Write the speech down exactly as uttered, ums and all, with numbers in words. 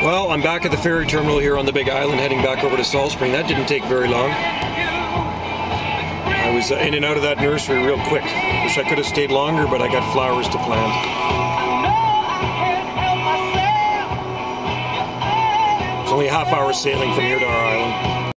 Well, I'm back at the ferry terminal here on the Big Island, heading back over to Salt Spring. That didn't take very long. I was in and out of that nursery real quick. Wish I could have stayed longer, but I got flowers to plant. It's only a half hour sailing from here to our island.